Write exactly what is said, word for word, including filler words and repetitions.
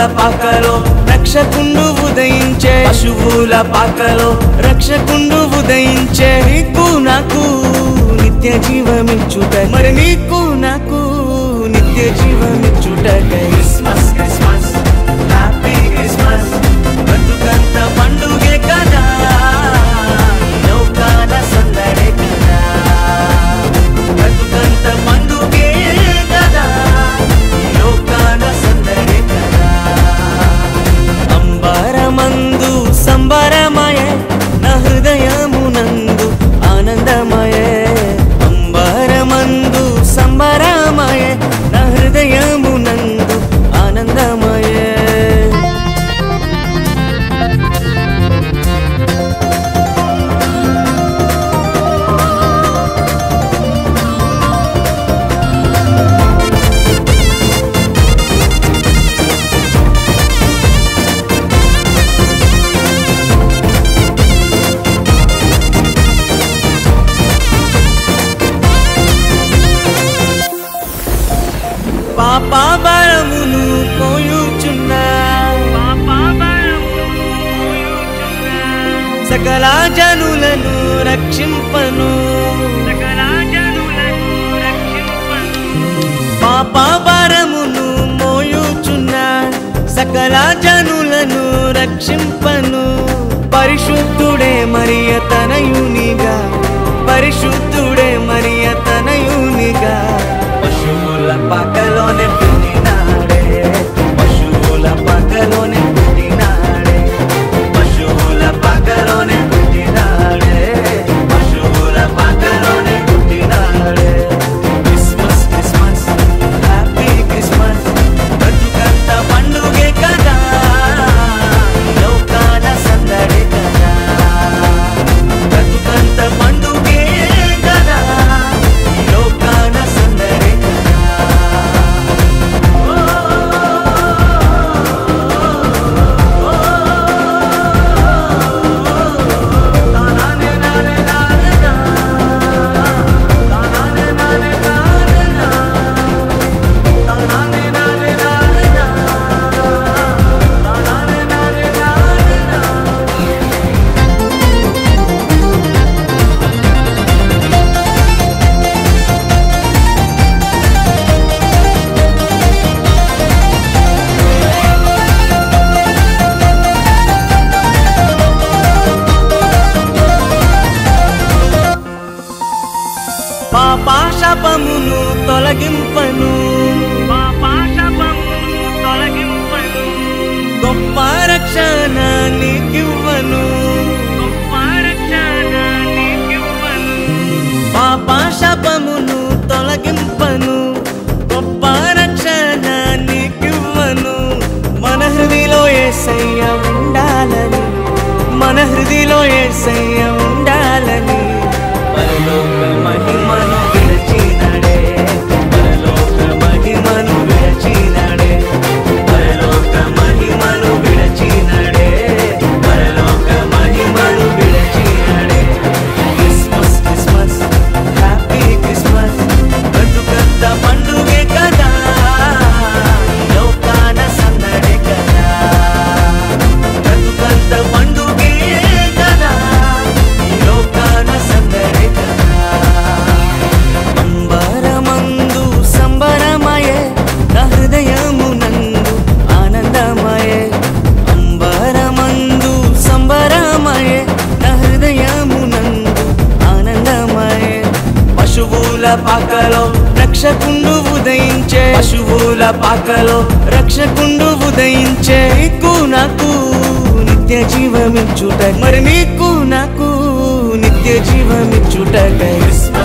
పాకలో రక్షకుండు ఉదయించే, పశువుల పాకలో రక్షకుండు ఉదయించే. నీకు నాకు నిత్య జీవమిచ్చుట, మరి నీకు నాకు నిత్య జీవమిచ్చుటకై క్రిస్మస్ క్రిస్మస్ హ్యాపీ క్రిస్మస్. బతుకంత పండుగే కదా, లోకాల సందడే కదా. బతుకంత పండుగే కదా, లోకాల సందడే కదా. అంబరమందు సంబరమయే, నా హృదయమునందు ఆనందమయే. అంబరమందు సంబరమయే, నా హృదయమునందు ఆనందమయే. పాపభరమును పోయుచున్నా, సకల జనులను రక్షింపను. పాపభరమును మోయుచున్నా, సకల జనులను రక్షింపను. పరిశుద్ధుడే మరియ తనయునిగా, పరిశుద్ధుడే మరియ తనయునిగా. పశువుల పాకలోనే పుట్టినాడే, పశువుల పాకలోనే పుట్టినాడే. పశువుల పాకలోనే పుట్టినాడే, పశువుల పాకలోనే పుట్టినాడే. Christmas Christmas happy Christmas. బతుకంత పండుగే కదా, లోకాల సందడే కదా. బతుకంత పండుగే కదా, లోకాల సందడే కదా. పాపశాపమును తొలగింపను, గొప్ప రక్షణ నీకివ్వను. పాపశాపమును తొలగింపను, గొప్ప రక్షణ నీకివ్వను. మన హృదిలో యేసయ్య ఉండాలని, మన హృదిలో యేసయ్య ఉండాలని. పరలోక మహిమను విరచినడే, పరలోక మహిమను విరచినడే. పరలోక మహిమను విరచినడే, పరలోక మహిమను విరచినడే. Christmas Christmas happy Christmas. బతుకంత పండుగే కదా, లోకాల సందడే కదా. బతుకంత పండుగే కదా, లోకాల సందడే కదా. అంబరమందు సంబరమయే, నా హృదయమునందు ఆనందమయే. అంబరమందు సంబరమయే, నా హృదయమునందు ఆనందమయే. పశువుల పాకలో రక్షకుండు ఉదయించే, పశువుల పాకలో రక్షకుండు ఉదయించే. నీకు నాకు నిత్య జీవమిచ్చుట, మరి నీకు నాకు నిత్య జీవమిచ్చుటకై